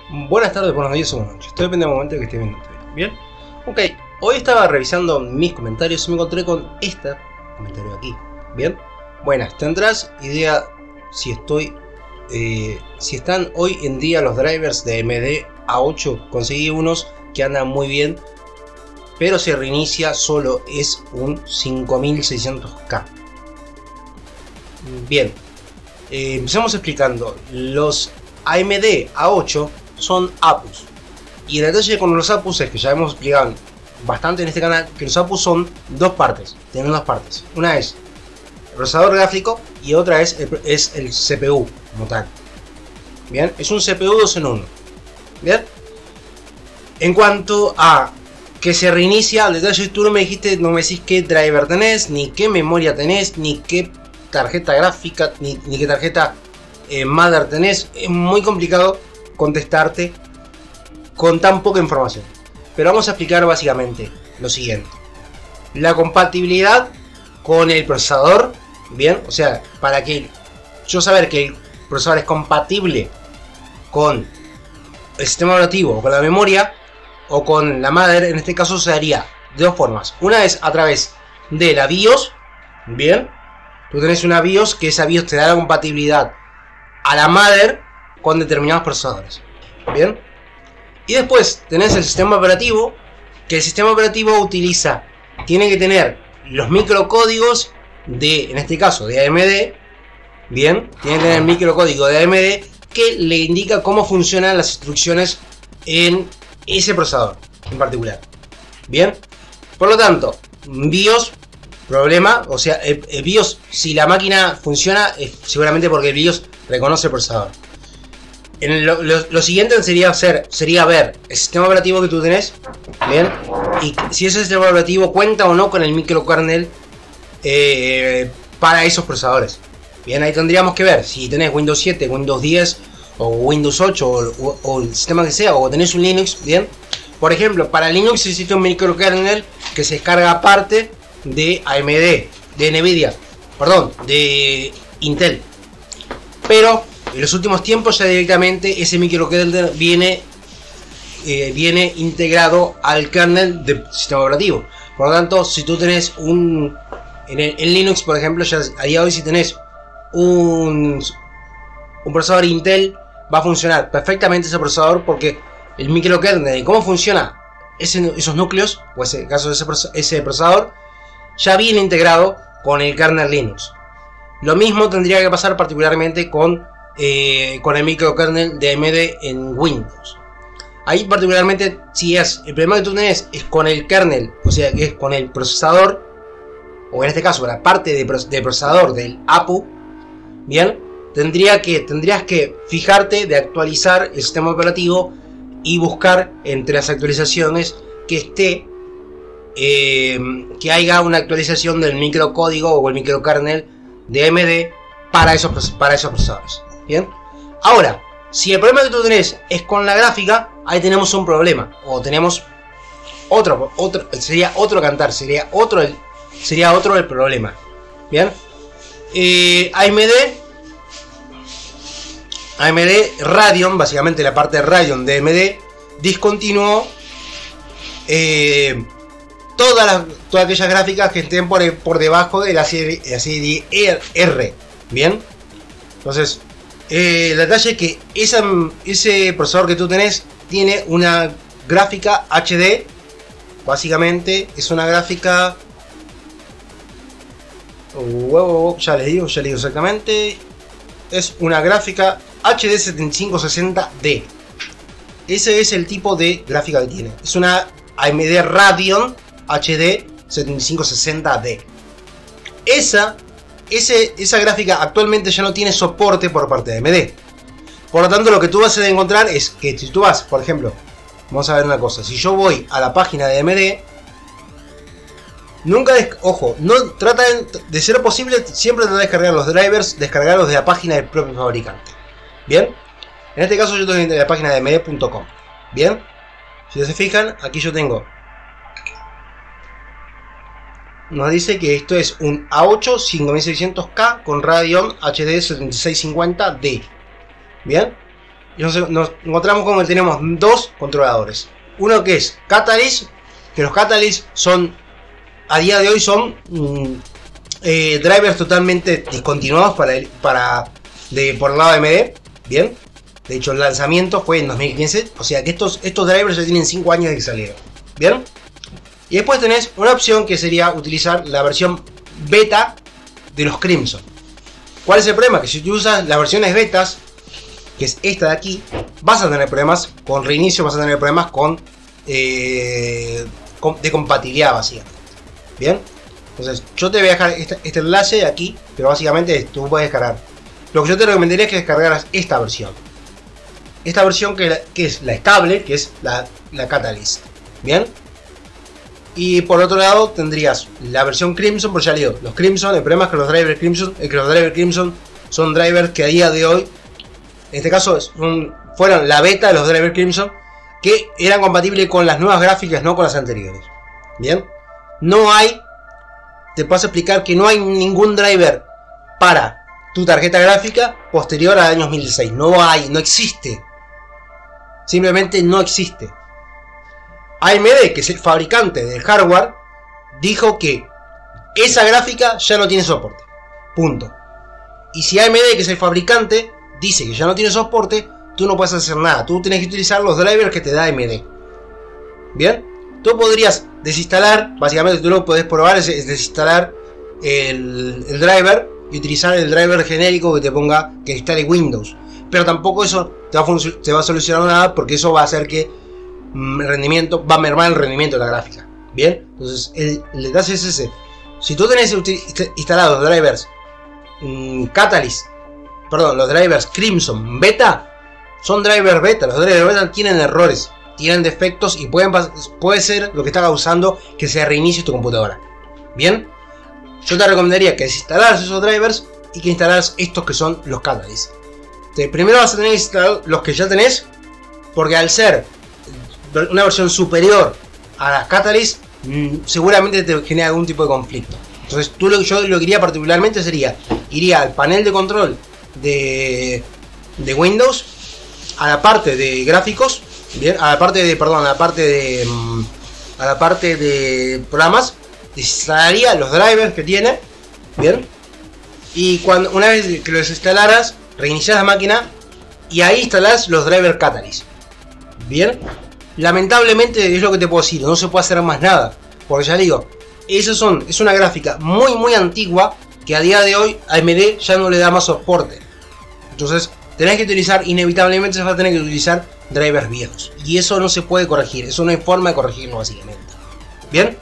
Buenas tardes, buenos días o buenas noches. Esto depende del momento que esté viendo este video. Bien. Ok. Hoy estaba revisando mis comentarios y me encontré con este comentario de aquí. Bien. Buenas. ¿Tendrás idea si están hoy en día los drivers de AMD A8? Conseguí unos que andan muy bien, pero se reinicia solo es un 5600K. Bien. Empezamos explicando. Los AMD A8 son APUs, y el detalle con los APUs es que ya hemos explicado bastante en este canal que los APUs son dos partes, tienen dos partes. Una es el procesador gráfico y otra es el CPU como tal. Bien, es un CPU 2 en 1. Bien, en cuanto a que se reinicia, el detalle, tú no me decís qué driver tenés, ni qué memoria tenés, ni qué tarjeta gráfica, ni qué tarjeta mother tenés. Es muy complicado contestarte con tan poca información, pero vamos a explicar básicamente lo siguiente: la compatibilidad con el procesador. Bien, o sea, para que yo saber que el procesador es compatible con el sistema operativo o con la memoria o con la mother, en este caso se haría de dos formas. Una es a través de la BIOS. Bien, tú tenés una BIOS, que esa BIOS te da la compatibilidad a la mother con determinados procesadores. Bien, y después tenés el sistema operativo, que el sistema operativo tiene que tener los microcódigos de, en este caso, de AMD. Bien, tiene que tener el microcódigo de AMD que le indica cómo funcionan las instrucciones en ese procesador en particular. Bien, por lo tanto, BIOS, problema, o sea, el BIOS, si la máquina funciona, es seguramente porque el BIOS reconoce el procesador. Lo siguiente sería ver el sistema operativo que tú tenés, bien, y si ese sistema operativo cuenta o no con el microkernel para esos procesadores. Bien, ahí tendríamos que ver si tenés Windows 7, Windows 10 o Windows 8 o el sistema que sea, o tenés un Linux. Bien, por ejemplo, para Linux existe un microkernel que se descarga aparte de AMD, de Nvidia, perdón, de Intel, pero en los últimos tiempos ya directamente ese microkernel viene integrado al kernel del sistema operativo. Por lo tanto, si tú tenés en Linux, por ejemplo, ya a día de hoy, si tenés un procesador Intel, va a funcionar perfectamente ese procesador, porque el microkernel, cómo funciona esos núcleos, o en caso de ese procesador, ya viene integrado con el kernel Linux. Lo mismo tendría que pasar particularmente con el microkernel de AMD en Windows. Ahí particularmente, si el problema que tú tenés es con el kernel, o sea, que es con el procesador, o en este caso la parte de procesador del APU, bien, tendrías que fijarte de actualizar el sistema operativo y buscar entre las actualizaciones que haya una actualización del microcódigo o el microkernel de AMD para esos procesadores. Bien, ahora, si el problema que tú tenés es con la gráfica, ahí tenemos un problema, o tenemos sería otro cantar, sería otro el problema. Bien, AMD Radeon, básicamente la parte de Radeon de AMD, discontinuó todas aquellas gráficas que estén por debajo de la serie R. Bien, entonces el detalle es que ese procesador que tú tenés tiene una gráfica HD. Básicamente es una gráfica, ya les digo exactamente, es una gráfica HD 7560D. Ese es el tipo de gráfica que tiene. Es una AMD Radeon HD 7560D. Esa gráfica actualmente ya no tiene soporte por parte de AMD. Por lo tanto, lo que tú vas a encontrar es que si tú vas, por ejemplo, vamos a ver una cosa: si yo voy a la página de AMD, nunca, ojo, no tratan de ser posible, siempre trata de descargar los drivers, descargarlos de la página del propio fabricante. Bien, en este caso yo tengo la página de AMD.com. Bien, si se fijan, aquí yo tengo, nos dice que esto es un A8 5600K con Radeon HD 7650D. Bien, y nos encontramos con que tenemos dos controladores. Uno que es Catalyst, que los Catalyst son, a día de hoy son drivers totalmente discontinuados por el lado de AMD. Bien, de hecho el lanzamiento fue en 2015, o sea que estos drivers ya tienen 5 años de que salieron. Bien, y después tenés una opción que sería utilizar la versión beta de los Crimson. ¿Cuál es el problema? Que si tú usas las versiones betas, que es esta de aquí, vas a tener problemas con reinicio, vas a tener problemas de compatibilidad básicamente. Bien, entonces yo te voy a dejar este enlace de aquí, pero básicamente tú puedes descargar. Lo que yo te recomendaría es que descargaras esta versión. Esta versión que es la estable, que es la Catalyst. Bien. Y por otro lado tendrías la versión Crimson, por ya le digo, los Crimson, el problema es que los drivers Crimson son drivers que a día de hoy, en este caso fueron la beta de los drivers Crimson, que eran compatibles con las nuevas gráficas, no con las anteriores. Bien, te paso a explicar que no hay ningún driver para tu tarjeta gráfica posterior al año 2016. No existe. Simplemente no existe. AMD, que es el fabricante del hardware, dijo que esa gráfica ya no tiene soporte. Punto. Y si AMD, que es el fabricante, dice que ya no tiene soporte, tú no puedes hacer nada. Tú tienes que utilizar los drivers que te da AMD. Bien. Tú podrías desinstalar, básicamente tú lo puedes probar, es desinstalar el driver y utilizar el driver genérico que te ponga que instale Windows. Pero tampoco eso te va a solucionar nada, porque eso va a hacer que va a mermar el rendimiento de la gráfica. Bien, entonces el detalle es ese. Si tú tenés instalados los drivers Catalyst, perdón, los drivers Crimson beta, son drivers beta. Los drivers beta tienen errores, tienen defectos y puede ser lo que está causando que se reinicie tu computadora. Bien, yo te recomendaría que desinstalaras esos drivers y que instalaras estos que son los Catalyst. Primero vas a tener que instalar los que ya tenés, porque al ser una versión superior a las Catalyst, seguramente te genera algún tipo de conflicto. Entonces yo lo que iría particularmente iría al panel de control de Windows, a la parte de gráficos, bien, a la parte de programas, instalaría los drivers que tiene, bien, y una vez que los instalaras, reinicias la máquina y ahí instalás los drivers Catalyst. Bien, lamentablemente es lo que te puedo decir, no se puede hacer más nada, porque ya digo, es una gráfica muy antigua que a día de hoy AMD ya no le da más soporte. Entonces tenés que utilizar, inevitablemente se va a tener que utilizar drivers viejos, y eso no se puede corregir, eso no hay forma de corregirlo básicamente. Bien,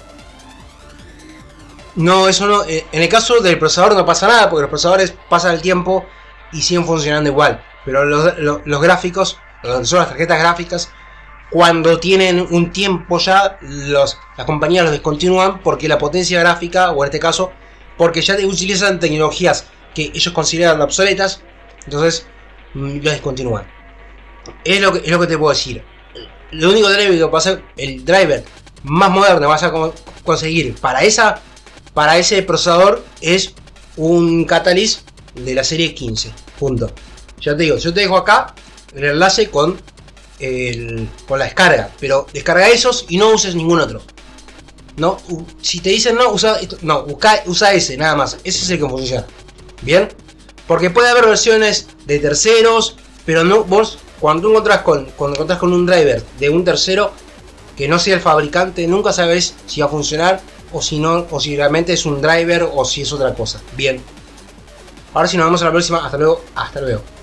no, eso no, en el caso del procesador no pasa nada, porque los procesadores pasan el tiempo y siguen funcionando igual, pero los gráficos, son las tarjetas gráficas, cuando tienen un tiempo ya, las compañías los descontinúan porque la potencia gráfica, o en este caso, porque ya utilizan tecnologías que ellos consideran obsoletas, entonces los descontinúan. Es lo que te puedo decir. Lo único driver que pasa, el driver más moderno que vas a conseguir para ese procesador es un Catalyst de la serie 15. Punto. Ya te digo, yo te dejo acá el enlace con la descarga, pero descarga esos y no uses ningún otro. No, si te dicen no, usa ese nada más. Ese es el que funciona. Bien, porque puede haber versiones de terceros, pero no, vos cuando tú encontrás con un driver de un tercero que no sea el fabricante, nunca sabes si va a funcionar o si no, o si realmente es un driver o si es otra cosa. Bien, ahora sí, nos vemos en la próxima. Hasta luego.